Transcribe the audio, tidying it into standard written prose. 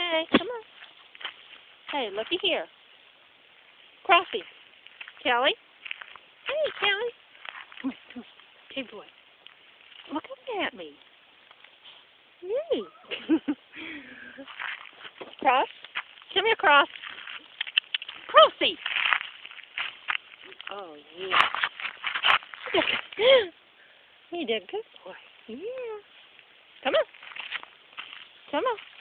Okay, come on. Hey, looky here. Crossy. Kelly. Hey, Kelly. Come on. Big boy. Look at me. Yay. Cross. Come here, Cross. Crossy. Oh, yeah. You did good, boy. Yeah. Come on. Come on.